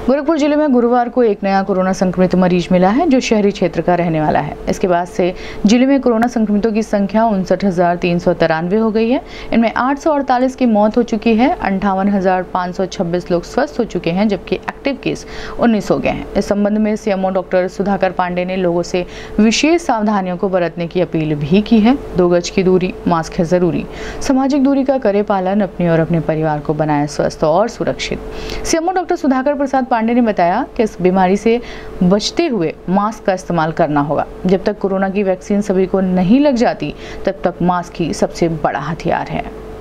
गोरखपुर जिले में गुरुवार को एक नया कोरोना संक्रमित मरीज मिला है जो शहरी क्षेत्र का रहने वाला है। इसके बाद से जिले में कोरोना संक्रमितों की संख्या 59,393 हो गई है। इनमें 848 की मौत हो चुकी है। 58,526 लोग स्वस्थ हो चुके हैं, जबकि एक्टिव केस 19 हो गए हैं। इस संबंध में सीएमओ डॉक्टर सुधाकर पांडे ने लोगों से विशेष सावधानियों को बरतने की अपील भी की है। 2 गज की दूरी, मास्क है जरूरी, सामाजिक दूरी का करे पालन, अपने और अपने परिवार को बनाए स्वस्थ और सुरक्षित। सीएमओ डॉक्टर सुधाकर प्रसाद पांडे ने बताया कि इस बीमारी से बचते हुए मास्क का इस्तेमाल करना होगा। जब तक कोरोना की वैक्सीन सभी को नहीं लग जाती, तब तक मास्क ही सबसे बड़ा हथियार है।